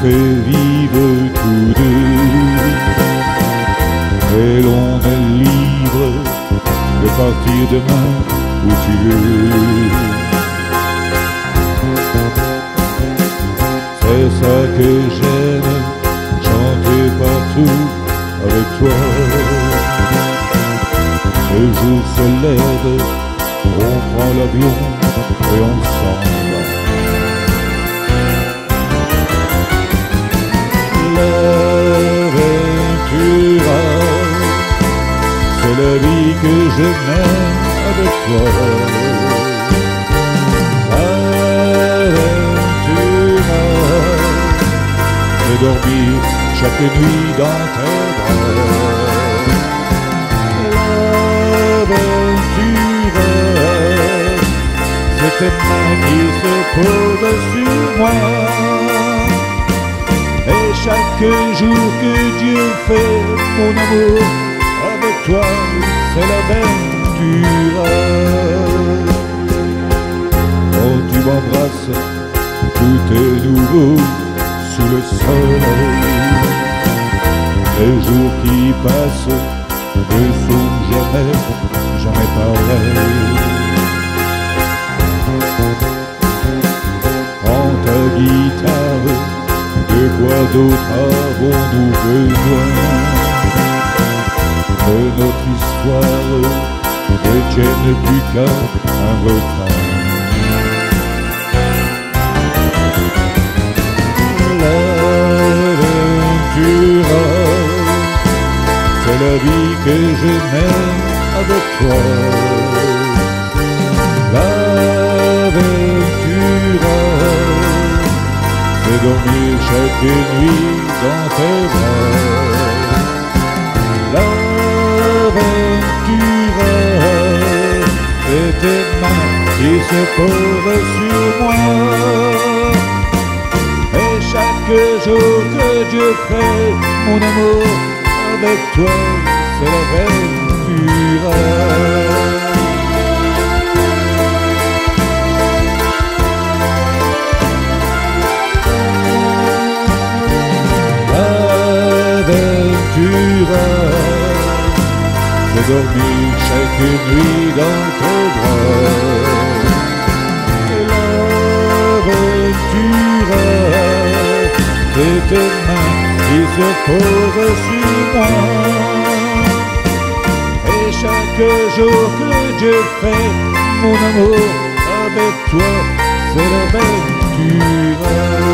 fait vivre tous deux, et l'on est libre de partir demain où tu veux. C'est ça que j'aime, chanter partout avec toi. Le jour se lève, on prend l'avion et on s'en va. L'aventure, c'est la vie que je mène avec toi. De dormir chaque nuit dans tes bras. L'aventure, c'est tes mains qui se posent sur moi. Et chaque jour que Dieu fait, mon amour, avec toi, c'est l'aventure. Quand tu m'embrasses, tout est nouveau sous le soleil. Les jours qui passent ne sont jamais, jamais pareils. Prends ta guitare, de quoi d'autre avons-nous besoin? Que notre histoire ne tienne plus qu'à un refrain. C'est la vie que je mène avec toi. L'aventure, c'est dormir chaque nuit dans tes bras. L'aventure, c'est tes mains qui se posent sur moi. Et chaque jour que Dieu fait, mon amour, avec toi, c'est l'aventure. L'aventure, c'est dormir chaque nuit dans tes bras. L'aventure, c'est tes mains qui se posent sur moi. Et chaque jour que Dieu fait, mon amour, avec toi, c'est l'aventure.